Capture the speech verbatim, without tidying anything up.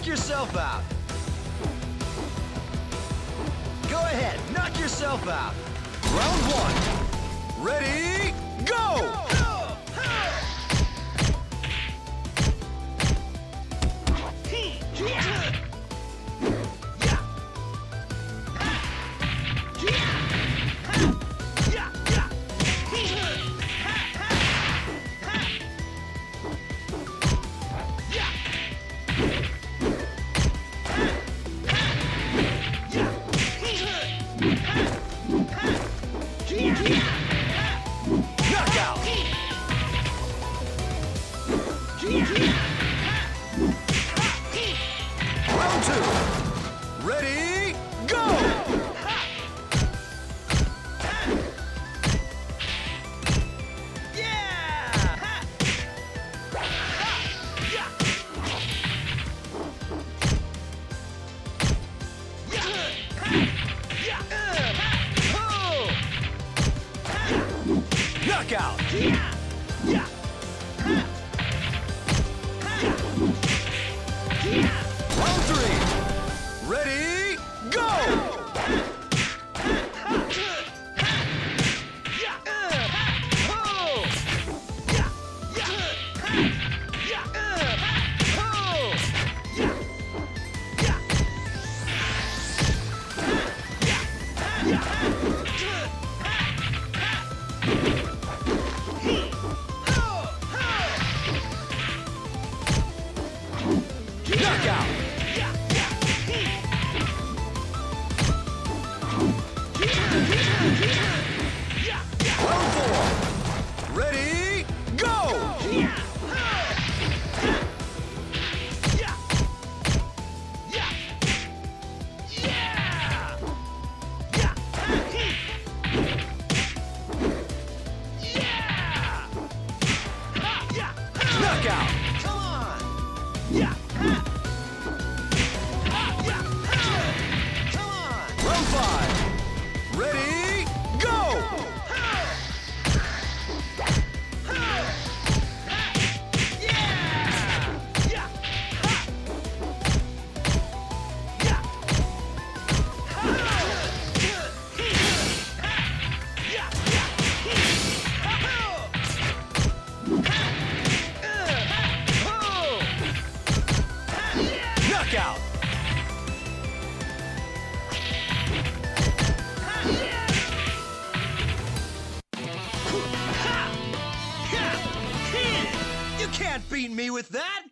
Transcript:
knock yourself out. Go ahead, knock yourself out. Round one. Ready, go! Knockout! Round two. Ready, go! Knockout! Round three. Ready, go! Knockout! Round four. Ready, go! Knockout! Come on! Yeah! Round five. Ready, go! Knockout! You can't beat me with that!